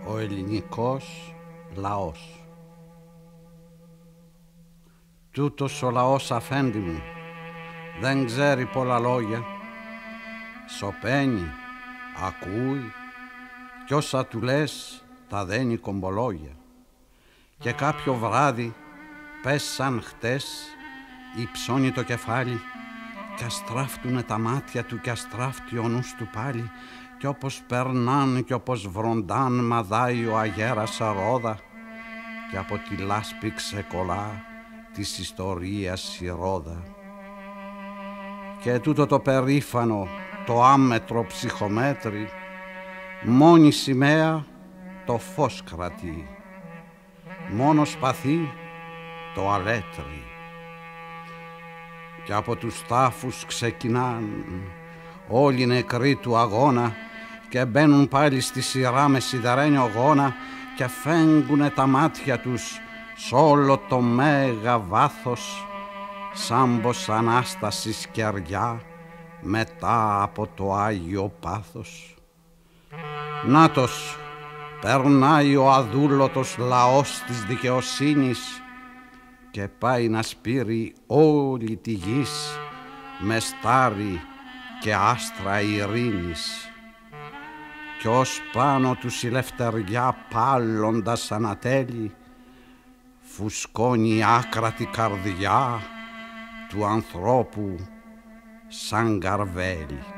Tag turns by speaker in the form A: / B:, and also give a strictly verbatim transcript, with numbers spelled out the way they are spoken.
A: ο ελληνικός λαός. Τούτος ο λαός, αφέντη μου, δεν ξέρει πολλά λόγια, σωπαίνει, ακούει κι όσα του λες τα δένει κομπολόγια. Και κάποιο βράδυ, πες σαν χτες, υψώνει το κεφάλι κι αστράφτουνε τα μάτια του κι αστράφτει ο νους του πάλι, κι όπως περνάν κι όπως βροντάν μαδάει ο αγέρας αρόδα κι από τη λάσπη ξεκολλά της ιστορίας η ρόδα. Και τούτο το περήφανο, το άμετρο ψυχομέτρη, μόνη σημαία το φως κρατεί, μόνο σπαθί το αλέτρι. Και από τους τάφους ξεκινάν όλοι οι νεκροί του αγώνα και μπαίνουν πάλι στη σειρά με σιδερένιο γόνα και φέγγουνε τα μάτια τους σ' όλο το μέγα βάθος σαν πως Ανάστασης κεριά μετά από το Άγιο Πάθος. Νάτος, περνάει ο αδούλωτος λαός της δικαιοσύνης και πάει να σπείρει όλη τη γης με στάρι και άστρα ειρήνης. Κι ως πάνω τους η λευτεριά πάλλοντας ανατέλει, φουσκώνει η άκρατη καρδιά του ανθρώπου σαν καρβέλι.